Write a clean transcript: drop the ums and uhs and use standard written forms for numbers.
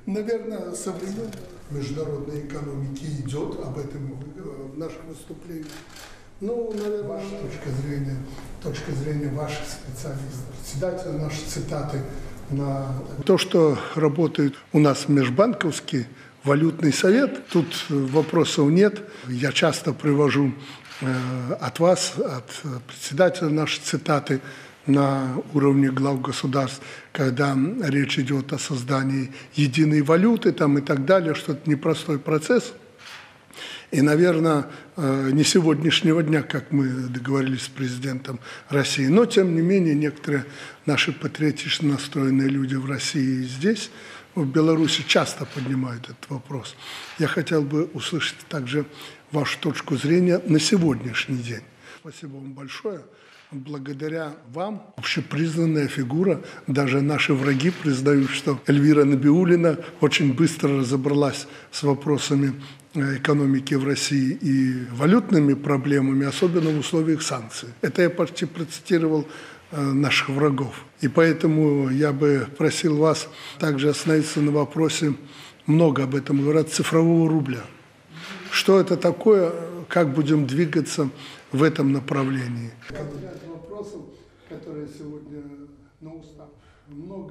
Наверное, современная международной экономики идет, об этом в наших выступлениях. Ну, наверное, ваша точка зрения ваших специалистов. Всегда наши цитаты на то, что работает у нас межбанковский валютный совет, тут вопросов нет. Я часто привожу от вас, от председателя наши цитаты на уровне глав государств, когда речь идет о создании единой валюты там, и так далее, что это непростой процесс. И, наверное, не сегодняшнего дня, как мы договорились с президентом России, но, тем не менее, некоторые наши патриотично настроенные люди в России и здесь, в Беларуси, часто поднимают этот вопрос. Я хотел бы услышать также вашу точку зрения на сегодняшний день. Спасибо вам большое. Благодаря вам общепризнанная фигура, даже наши враги признают, что Эльвира Набиуллина очень быстро разобралась с вопросами экономики в России и валютными проблемами, особенно в условиях санкций. Это я почти процитировал наших врагов. И поэтому я бы просил вас также остановиться на вопросе, много об этом говорят, цифрового рубля. Что это такое, как будем двигаться в этом направлении? Ряд вопросов, которые сегодня на устах много.